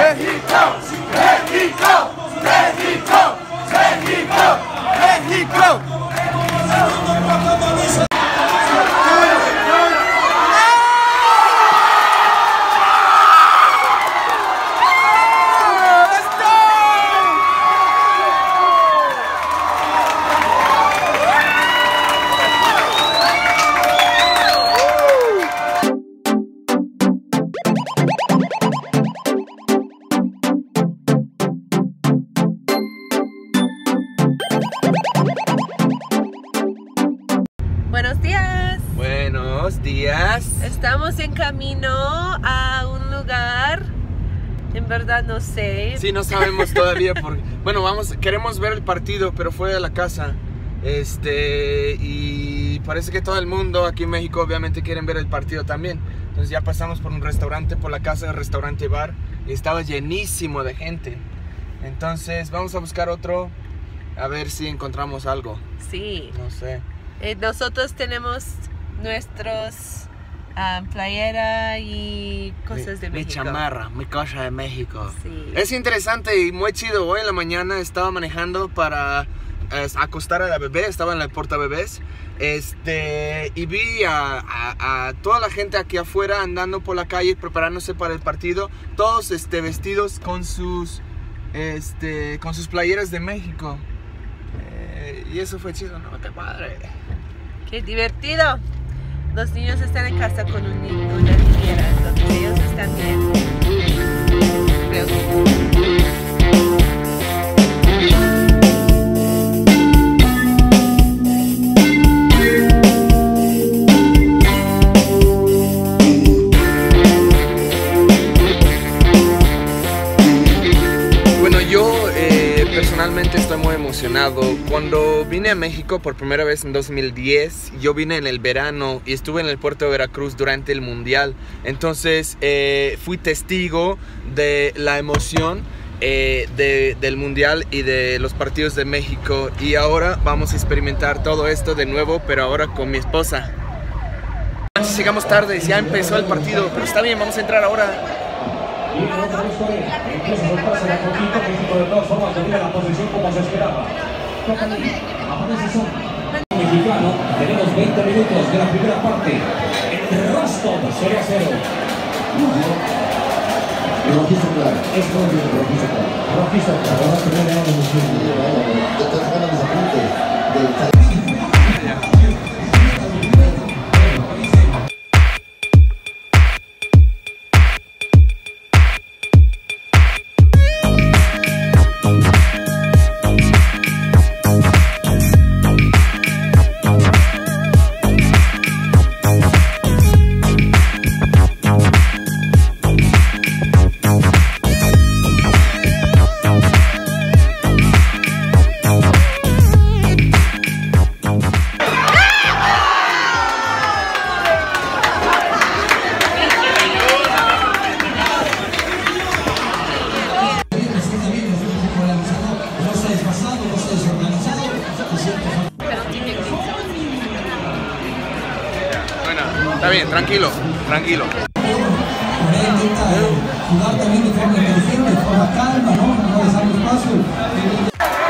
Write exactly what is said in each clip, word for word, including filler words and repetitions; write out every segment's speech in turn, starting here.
México, México, México, México, México. Buenos días. Buenos días. Estamos en camino a un lugar, en verdad no sé. Sí, no sabemos todavía porque, bueno, vamos, queremos ver el partido, pero fue a la casa. Este, y parece que todo el mundo aquí en México obviamente quieren ver el partido también. Entonces ya pasamos por un restaurante, por la casa del restaurante bar, y estaba llenísimo de gente. Entonces vamos a buscar otro, a ver si encontramos algo. Sí. No sé. Eh, nosotros tenemos nuestros um, playera y cosas de mi, México. Mi chamarra, mi cosa de México. Sí. Es interesante y muy chido. Hoy en la mañana estaba manejando para eh, acostar a la bebé, estaba en la porta bebés. Este, y vi a, a, a toda la gente aquí afuera andando por la calle preparándose para el partido. Todos este, vestidos con sus, este, con sus playeras de México. Eh, y eso fue chido, ¿no? ¡Qué padre! ¡Qué divertido! Los niños están en casa con un, una niñera, entonces ellos están bien. Creo que... Personalmente estoy muy emocionado. Cuando vine a México por primera vez en dos mil diez, yo vine en el verano y estuve en el puerto de Veracruz durante el Mundial. Entonces eh, fui testigo de la emoción eh, de, del Mundial y de los partidos de México. Y ahora vamos a experimentar todo esto de nuevo, pero ahora con mi esposa. Llegamos tarde, ya empezó el partido, pero está bien, vamos a entrar ahora. Y en otra historia, incluso sorpresa de poquito, México de todas formas domina la posición como se esperaba. Aparece Son. Mexicano, tenemos veinte minutos de la primera parte. En Rostov, cero a cero. El rojizo claro. Es propio el rojizo claro. Rojizo claro. Ahora se ve de un Entonces ganan los apuntes del... Está bien, tranquilo, tranquilo. Jugar también de forma inteligente, de forma calma, ¿no? No dejar espacio.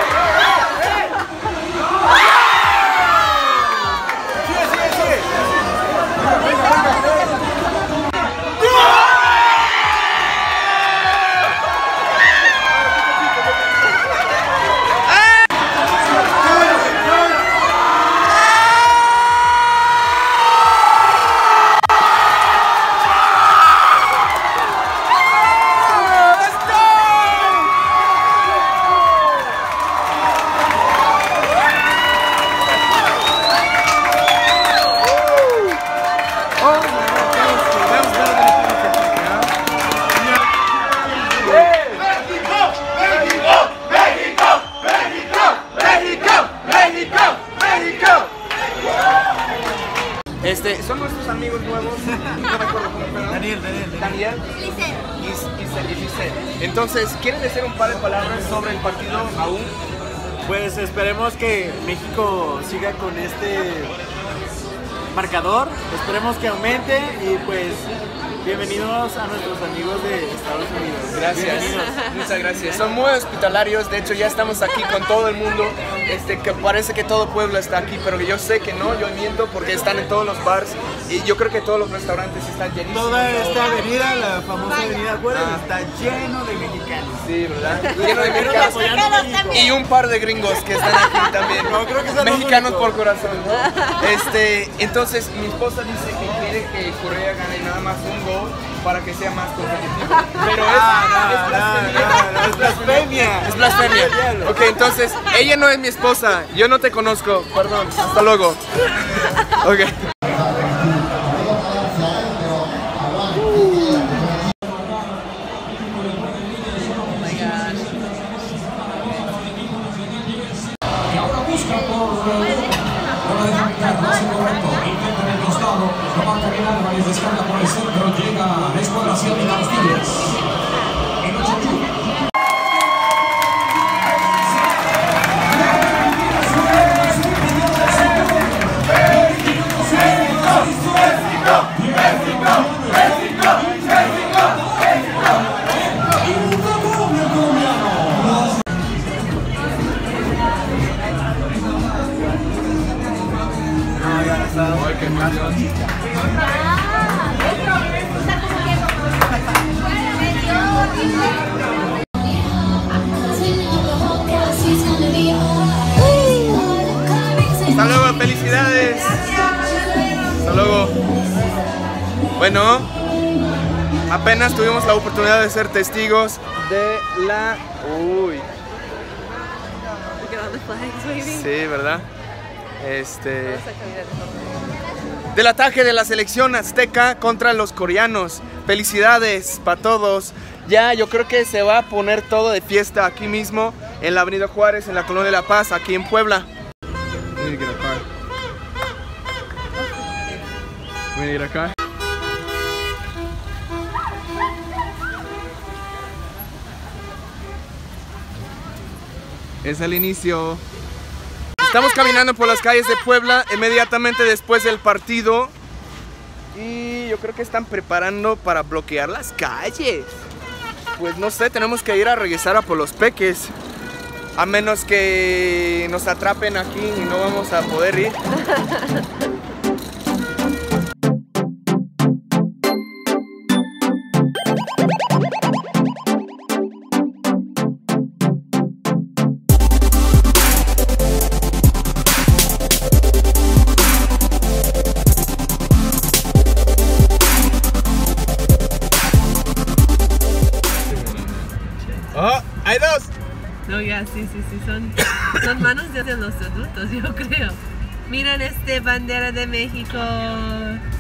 Este, son nuestros amigos nuevos. No me acuerdo cómo se llama. Daniel, Daniel. Daniel. Giselle. Y Giselle. Entonces, ¿quieren decir un par de palabras sobre el partido aún? Pues esperemos que México siga con este marcador, esperemos que aumente y pues Bienvenidos a nuestros amigos de Estados Unidos. Gracias, muchas gracias. Son muy hospitalarios, de hecho ya estamos aquí con todo el mundo, este, que parece que todo Puebla está aquí, pero yo sé que no, yo miento porque están en todos los bars y yo creo que todos los restaurantes están llenísimos. Toda esta avenida, la famosa avenida Juárez, ah. está lleno de mexicanos. Sí, ¿verdad? Lleno de mexicanos. Y un par de gringos que están aquí también. No, creo que son mexicanos por corazón, ¿no? Este, entonces mi esposa dice que quiere que Correa gane nada más un gol para que sea más competitivo. Pero es, ah, es blasfemia. No, no, es blasfemia. Es blasfemia. Ok, entonces, ella no es mi esposa, yo no te conozco, perdón, hasta luego. Ok. Descarga por el centro, llega a la exploración de Castillos. En ocho Hasta luego, felicidades. Hasta luego. Bueno, apenas tuvimos la oportunidad de ser testigos de la... Uy. Sí, ¿verdad? Este... Del ataque de la selección azteca contra los coreanos. Felicidades para todos. Ya, yo creo que se va a poner todo de fiesta aquí mismo en la Avenida Juárez, en la Colonia La Paz, aquí en Puebla. Voy a ir acá. Es el inicio. Estamos caminando por las calles de Puebla inmediatamente después del partido. Y yo creo que están preparando para bloquear las calles. Pues no sé, tenemos que ir a regresar a por los Peques. A menos que nos atrapen aquí y no vamos a poder ir. ¡Oh! ¡Hay dos! No, ya, sí, sí, sí, son, son manos de los adultos, yo creo. Miren este bandera de México.